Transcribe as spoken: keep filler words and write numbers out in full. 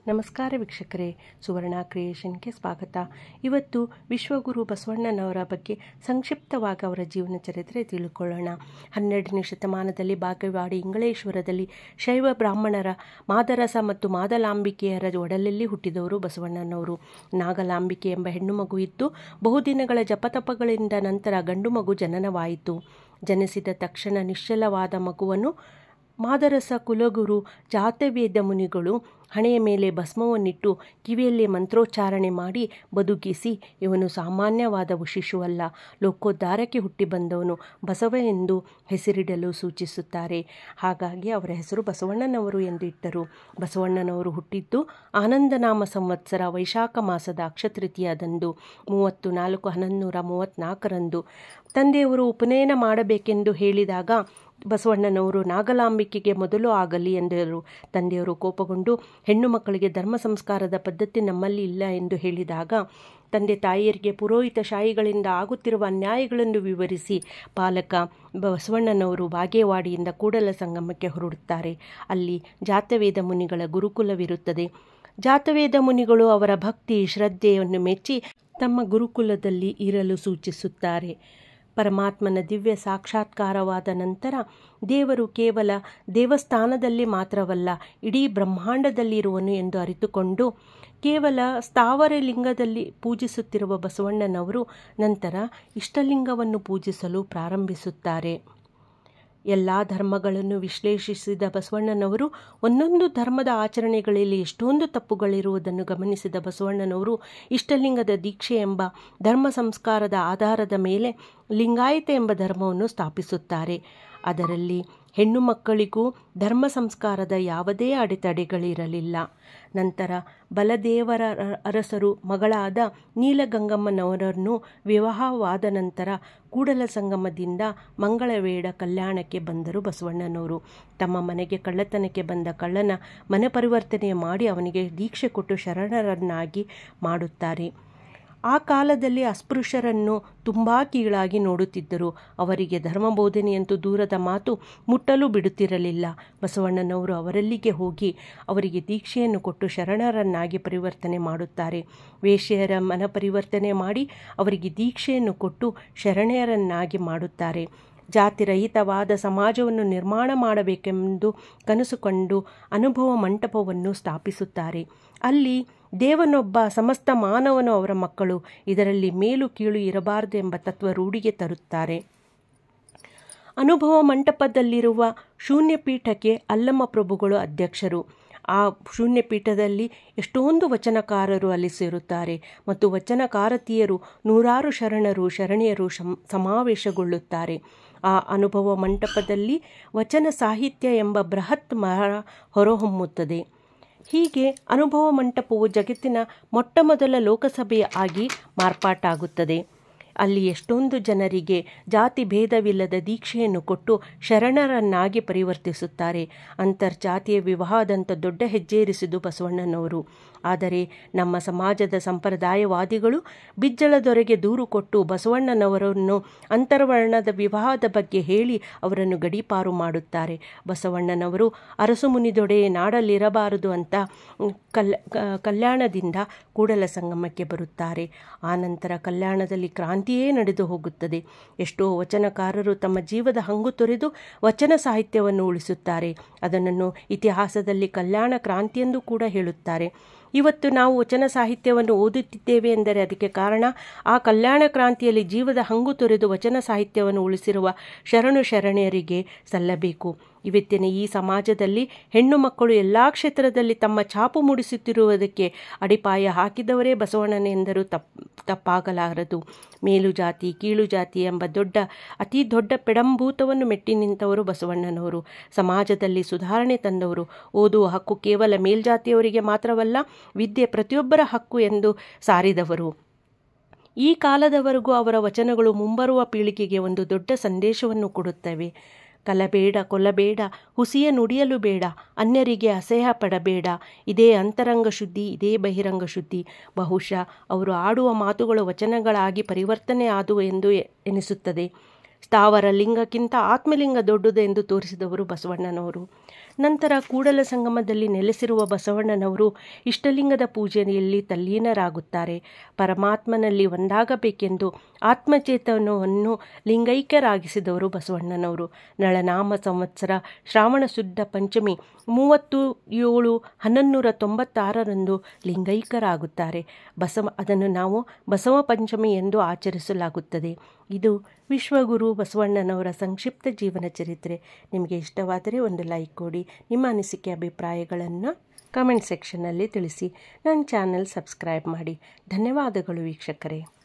ನಮಸ್ಕಾರ ವೀಕ್ಷಕರೇ, ಸುವರ್ಣ ಕ್ರಿಯೇಷನ್ಗೆ ಸ್ವಾಗತ. ಇವತ್ತು ವಿಶ್ವಗುರು ಬಸವಣ್ಣನವರ ಬಗ್ಗೆ ಸಂಕ್ಷಿಪ್ತವಾಗಿ ಅವರ ಜೀವನ ಚರಿತ್ರೆ ತಿಳ್ಕೊಳ್ಳೋಣ. ಹನ್ನೆರಡನೇ ಶತಮಾನದಲ್ಲಿ ಬಾಗೇವಾಡಿ ಇಂಗಳೇಶ್ವರದಲ್ಲಿ ಶೈವ ಬ್ರಾಹ್ಮಣರ ಮಾದರಸ ಮತ್ತು ಮಾದಲಾಂಬಿಕೆಯರ ಒಡಲಲ್ಲಿ ಹುಟ್ಟಿದವರು ಬಸವಣ್ಣನವರು. ನಾಗಲಾಂಬಿಕೆ ಎಂಬ ಹೆಣ್ಣು ಮಗು ಇದ್ದು ಬಹುದಿನಗಳ ಜಪತಪಗಳಿಂದ ನಂತರ ಗಂಡು ಮಗು ಜನನವಾಯಿತು. ಜನಿಸಿದ ತಕ್ಷಣ ನಿಶ್ಚಲವಾದ ಮಗುವನ್ನು ಮಾದರಸ ಕುಲಗುರು ಜಾತವೇದ ಮುನಿಗಳು ಹಣೆಯ ಮೇಲೆ ಭಸ್ಮವನ್ನಿಟ್ಟು ಕಿವಿಯಲ್ಲಿ ಮಂತ್ರೋಚ್ಚಾರಣೆ ಮಾಡಿ ಬದುಕಿಸಿ, ಇವನು ಸಾಮಾನ್ಯವಾದ ಶಿಶುವಲ್ಲ, ಲೋಕೋದ್ಧಾರಕ್ಕೆ ಹುಟ್ಟಿ ಬಂದವನು, ಬಸವ ಎಂದು ಹೆಸರಿಡಲು ಸೂಚಿಸುತ್ತಾರೆ. ಹಾಗಾಗಿ ಅವರ ಹೆಸರು ಬಸವಣ್ಣನವರು ಎಂದು ಇಟ್ಟರು. ಬಸವಣ್ಣನವರು ಹುಟ್ಟಿದ್ದು ಆನಂದನಾಮ ಸಂವತ್ಸರ ವೈಶಾಖ ಮಾಸದ ಅಕ್ಷತೃತೀಯದಂದು ಮೂವತ್ತು ನಾಲ್ಕು ಹನ್ನೊಂದು ನೂರ ಮೂವತ್ತ್ನಾಲ್ಕರಂದು. ತಂದೆಯವರು ಉಪನಯನ ಮಾಡಬೇಕೆಂದು ಹೇಳಿದಾಗ ಬಸವಣ್ಣನವರು ನಾಗಲಾಂಬಿಕೆಗೆ ಮೊದಲು ಆಗಲಿ ಎಂದರು. ತಂದೆಯವರು ಕೋಪಗೊಂಡು ಹೆಣ್ಣು ಮಕ್ಕಳಿಗೆ ಧರ್ಮ ಸಂಸ್ಕಾರದ ಪದ್ಧತಿ ನಮ್ಮಲ್ಲಿ ಇಲ್ಲ ಎಂದು ಹೇಳಿದಾಗ ತಂದೆ ತಾಯಿಯರಿಗೆ ಪುರೋಹಿತ ಶಾಹಿಗಳಿಂದ ಆಗುತ್ತಿರುವ ಅನ್ಯಾಯಗಳನ್ನು ವಿವರಿಸಿ ಪಾಲಕ ಬಸವಣ್ಣನವರು ಬಾಗೇವಾಡಿಯಿಂದ ಕೂಡಲ ಸಂಗಮಕ್ಕೆ ಹೊರಡುತ್ತಾರೆ. ಅಲ್ಲಿ ಜಾತವೇದ ಮುನಿಗಳ ಗುರುಕುಲವಿರುತ್ತದೆ. ಜಾತವೇದ ಮುನಿಗಳು ಅವರ ಭಕ್ತಿ ಶ್ರದ್ಧೆಯನ್ನು ಮೆಚ್ಚಿ ತಮ್ಮ ಗುರುಕುಲದಲ್ಲಿ ಇರಲು ಸೂಚಿಸುತ್ತಾರೆ. ಪರಮಾತ್ಮನ ದಿವ್ಯ ಸಾಕ್ಷಾತ್ಕಾರವಾದ ನಂತರ ದೇವರು ಕೇವಲ ದೇವಸ್ಥಾನದಲ್ಲಿ ಮಾತ್ರವಲ್ಲ, ಇಡೀ ಬ್ರಹ್ಮಾಂಡದಲ್ಲಿರುವನು ಎಂದು ಅರಿತುಕೊಂಡು ಕೇವಲ ಸ್ಥಾವರ ಲಿಂಗದಲ್ಲಿ ಪೂಜಿಸುತ್ತಿರುವ ಬಸವಣ್ಣನವರು ನಂತರ ಇಷ್ಟಲಿಂಗವನ್ನು ಪೂಜಿಸಲು ಪ್ರಾರಂಭಿಸುತ್ತಾರೆ. ಎಲ್ಲ ಧರ್ಮಗಳನ್ನು ವಿಶ್ಲೇಷಿಸಿದ ಬಸವಣ್ಣನವರು ಒಂದೊಂದು ಧರ್ಮದ ಆಚರಣೆಗಳಲ್ಲಿ ಎಷ್ಟೊಂದು ತಪ್ಪುಗಳಿರುವುದನ್ನು ಗಮನಿಸಿದ ಬಸವಣ್ಣನವರು ಇಷ್ಟಲಿಂಗದ ದೀಕ್ಷೆ ಎಂಬ ಧರ್ಮ ಸಂಸ್ಕಾರದ ಆಧಾರದ ಮೇಲೆ ಲಿಂಗಾಯತ ಎಂಬ ಧರ್ಮವನ್ನು ಸ್ಥಾಪಿಸುತ್ತಾರೆ. ಅದರಲ್ಲಿ ಹೆಣ್ಣು ಮಕ್ಕಳಿಗೂ ಧರ್ಮ ಸಂಸ್ಕಾರದ ಯಾವುದೇ ಅಡೆತಡೆಗಳಿರಲಿಲ್ಲ. ನಂತರ ಬಲದೇವರ ಅರಸರು ಮಗಳಾದ ನೀಲಗಂಗಮ್ಮನವರನ್ನು ವಿವಾಹವಾದ ನಂತರ ಕೂಡಲ ಸಂಗಮದಿಂದ ಮಂಗಳವೇಡ ಕಲ್ಯಾಣಕ್ಕೆ ಬಂದರು ಬಸವಣ್ಣನವರು. ತಮ್ಮ ಮನೆಗೆ ಕಳ್ಳತನಕ್ಕೆ ಬಂದ ಕಳ್ಳನ ಮನೆ ಪರಿವರ್ತನೆ ಮಾಡಿ ಅವನಿಗೆ ದೀಕ್ಷೆ ಕೊಟ್ಟು ಶರಣರನ್ನಾಗಿ ಮಾಡುತ್ತಾರೆ. ಆ ಕಾಲದಲ್ಲಿ ಅಸ್ಪೃಶ್ಯರನ್ನು ತುಂಬ ಕೀಳಾಗಿ ನೋಡುತ್ತಿದ್ದರು. ಅವರಿಗೆ ಧರ್ಮಬೋಧನೆಯಂತೂ ದೂರದ ಮಾತು, ಮುಟ್ಟಲು ಬಿಡುತ್ತಿರಲಿಲ್ಲ. ಬಸವಣ್ಣನವರು ಅವರಲ್ಲಿಗೆ ಹೋಗಿ ಅವರಿಗೆ ದೀಕ್ಷೆಯನ್ನು ಕೊಟ್ಟು ಶರಣರನ್ನಾಗಿ ಪರಿವರ್ತನೆ ಮಾಡುತ್ತಾರೆ. ವೇಶ್ಯೆಯರ ಮನ ಪರಿವರ್ತನೆ ಮಾಡಿ ಅವರಿಗೆ ದೀಕ್ಷೆಯನ್ನು ಕೊಟ್ಟು ಶರಣೆಯರನ್ನಾಗಿ ಮಾಡುತ್ತಾರೆ. ಜಾತಿರಹಿತವಾದ ಸಮಾಜವನ್ನು ನಿರ್ಮಾಣ ಮಾಡಬೇಕೆಂದು ಕನಸು ಕಂಡು ಅನುಭವ ಮಂಟಪವನ್ನು ಸ್ಥಾಪಿಸುತ್ತಾರೆ. ಅಲ್ಲಿ ದೇವನೊಬ್ಬ, ಸಮಸ್ತ ಮಾನವನು ಅವರ ಮಕ್ಕಳು, ಇದರಲ್ಲಿ ಮೇಲು ಕೀಳು ಇರಬಾರದು ಎಂಬ ತತ್ವ ರೂಢಿಗೆ ತರುತ್ತಾರೆ. ಅನುಭವ ಮಂಟಪದಲ್ಲಿರುವ ಶೂನ್ಯಪೀಠಕ್ಕೆ ಅಲ್ಲಮ್ಮ ಪ್ರಭುಗಳು ಅಧ್ಯಕ್ಷರು. ಆ ಶೂನ್ಯಪೀಠದಲ್ಲಿ ಎಷ್ಟೊಂದು ವಚನಕಾರರು ಅಲ್ಲಿ ಸೇರುತ್ತಾರೆ ಮತ್ತು ವಚನಕಾರತಿಯರು ನೂರಾರು ಶರಣರು ಶರಣಿಯರು ಸಮಾವೇಶಗೊಳ್ಳುತ್ತಾರೆ. ಆ ಅನುಭವ ಮಂಟಪದಲ್ಲಿ ವಚನ ಸಾಹಿತ್ಯ ಎಂಬ ಬೃಹತ್ ಮರ ಹೊರಹೊಮ್ಮುತ್ತದೆ. ಹೀಗೆ ಅನುಭವ ಮಂಟಪವು ಜಗತ್ತಿನ ಮೊಟ್ಟ ಮೊದಲ ಲೋಕಸಭೆ ಆಗಿ ಮಾರ್ಪಾಟಾಗುತ್ತದೆ. ಅಲ್ಲಿ ಎಷ್ಟೊಂದು ಜನರಿಗೆ ಜಾತಿ ಭೇದವಿಲ್ಲದ ದೀಕ್ಷೆಯನ್ನು ಕೊಟ್ಟು ಶರಣರನ್ನಾಗಿ ಪರಿವರ್ತಿಸುತ್ತಾರೆ. ಅಂತರ್ಜಾತೀಯ ವಿವಾಹದಂಥ ದೊಡ್ಡ ಹೆಜ್ಜೆಯಿರಿಸಿದ್ದು ಬಸವಣ್ಣನವರು. ಆದರೆ ನಮ್ಮ ಸಮಾಜದ ಸಂಪ್ರದಾಯವಾದಿಗಳು ಬಿಜ್ಜಳದೊರೆಗೆ ದೂರು ಕೊಟ್ಟು ಬಸವಣ್ಣನವರನ್ನು ಅಂತರ್ವರ್ಣದ ವಿವಾಹದ ಬಗ್ಗೆ ಹೇಳಿ ಅವರನ್ನು ಗಡೀಪಾರು ಮಾಡುತ್ತಾರೆ. ಬಸವಣ್ಣನವರು ಅರಸು ಮುನಿದೊಡೆ ನಾಡಲ್ಲಿರಬಾರದು ಅಂತ ಕಲ್ ಕಲ್ಯಾಣದಿಂದ ಕೂಡಲ ಸಂಗಮಕ್ಕೆ ಬರುತ್ತಾರೆ. ಆನಂತರ ಕಲ್ಯಾಣದಲ್ಲಿ ಕ್ರಾಂತಿಯೇ ನಡೆದು ಹೋಗುತ್ತದೆ. ಎಷ್ಟೋ ವಚನಕಾರರು ತಮ್ಮ ಜೀವದ ಹಂಗು ತೊರೆದು ವಚನ ಸಾಹಿತ್ಯವನ್ನು ಉಳಿಸುತ್ತಾರೆ. ಅದನ್ನು ಇತಿಹಾಸದಲ್ಲಿ ಕಲ್ಯಾಣ ಕ್ರಾಂತಿಯೆಂದು ಕೂಡ ಹೇಳುತ್ತಾರೆ. ಇವತ್ತು ನಾವು ವಚನ ಸಾಹಿತ್ಯವನ್ನು ಓದುತ್ತಿದ್ದೇವೆ ಎಂದರೆ ಅದಕ್ಕೆ ಕಾರಣ ಆ ಕಲ್ಯಾಣ ಕ್ರಾಂತಿಯಲ್ಲಿ ಜೀವದ ಹಂಗು ತೊರೆದು ವಚನ ಸಾಹಿತ್ಯವನ್ನು ಉಳಿಸಿರುವ ಶರಣು ಶರಣೆಯರಿಗೆ ಸಲ್ಲಬೇಕು. ಇವತ್ತಿನ ಈ ಸಮಾಜದಲ್ಲಿ ಹೆಣ್ಣು ಮಕ್ಕಳು ಎಲ್ಲ ಕ್ಷೇತ್ರದಲ್ಲಿ ತಮ್ಮ ಛಾಪು ಮೂಡಿಸುತ್ತಿರುವುದಕ್ಕೆ ಅಡಿಪಾಯ ಹಾಕಿದವರೇ ಬಸವಣ್ಣನೆಂದರೂ ತಪ್ ತಪ್ಪಾಗಲಾರದು. ಮೇಲು ಜಾತಿ ಕೀಳು ಜಾತಿ ಎಂಬ ದೊಡ್ಡ ಅತಿ ದೊಡ್ಡ ಪೆಡಂಭೂತವನ್ನು ಮೆಟ್ಟಿ ನಿಂತವರು ಬಸವಣ್ಣನವರು. ಸಮಾಜದಲ್ಲಿ ಸುಧಾರಣೆ ತಂದವರು. ಓದುವ ಹಕ್ಕು ಕೇವಲ ಮೇಲ್ಜಾತಿಯವರಿಗೆ ಮಾತ್ರವಲ್ಲ, ವಿದ್ಯೆ ಪ್ರತಿಯೊಬ್ಬರ ಹಕ್ಕು ಎಂದು ಸಾರಿದವರು. ಈ ಕಾಲದವರೆಗೂ ಅವರ ವಚನಗಳು ಮುಂಬರುವ ಪೀಳಿಗೆಗೆ ಒಂದು ದೊಡ್ಡ ಸಂದೇಶವನ್ನು ಕೊಡುತ್ತವೆ. ಕಲಬೇಡ, ಕೊಲ್ಲಬೇಡ, ಹುಸಿಯ ನುಡಿಯಲು ಬೇಡ, ಅನ್ಯರಿಗೆ ಅಸಹ್ಯ ಪಡಬೇಡ. ಇದೇ ಅಂತರಂಗ ಶುದ್ಧಿ, ಇದೇ ಬಹಿರಂಗ ಶುದ್ಧಿ. ಬಹುಶಃ ಅವರು ಆಡುವ ಮಾತುಗಳು ವಚನಗಳಾಗಿ ಪರಿವರ್ತನೆ ಆದುವು ಎಂದು ಎನಿಸುತ್ತದೆ. ಸ್ಥಾವರ ಲಿಂಗಕ್ಕಿಂತ ಆತ್ಮಲಿಂಗ ದೊಡ್ಡದು ಎಂದು ತೋರಿಸಿದವರು ಬಸವಣ್ಣನವರು. ನಂತರ ಕೂಡಲ ಸಂಗಮದಲ್ಲಿ ನೆಲೆಸಿರುವ ಬಸವಣ್ಣನವರು ಇಷ್ಟಲಿಂಗದ ಪೂಜೆಯಲ್ಲಿ ತಲ್ಲೀನರಾಗುತ್ತಾರೆ. ಪರಮಾತ್ಮನಲ್ಲಿ ಒಂದಾಗಬೇಕೆಂದು ಆತ್ಮಚೇತನವನ್ನು ಲಿಂಗೈಕ್ಯರಾಗಿಸಿದವರು ಬಸವಣ್ಣನವರು. ನಳನಾಮ ಸಂವತ್ಸರ ಶ್ರಾವಣ ಶುದ್ಧ ಪಂಚಮಿ ಮೂವತ್ತು ಏಳು ಹನ್ನೊಂದುನೂರ ತೊಂಬತ್ತಾರರಂದು ಲಿಂಗೈಕ್ಯರಾಗುತ್ತಾರೆ. ಬಸವ ಅದನ್ನು ನಾವು ಬಸವ ಪಂಚಮಿ ಎಂದು ಆಚರಿಸಲಾಗುತ್ತದೆ. ಇದು ವಿಶ್ವಗುರು ಬಸವಣ್ಣನವರ ಸಂಕ್ಷಿಪ್ತ ಜೀವನ ಚರಿತ್ರೆ. ನಿಮಗೆ ಇಷ್ಟವಾದರೆ ಒಂದು ಲೈಕ್ ಕೊಡಿ. ನಿಮ್ಮ ಅನಿಸಿಕೆ ಅಭಿಪ್ರಾಯಗಳನ್ನು ಕಮೆಂಟ್ ಸೆಕ್ಷನ್ನಲ್ಲಿ ತಿಳಿಸಿ. ನನ್ನ ಚಾನಲ್ ಸಬ್ಸ್ಕ್ರೈಬ್ ಮಾಡಿ. ಧನ್ಯವಾದಗಳು ವೀಕ್ಷಕರೇ.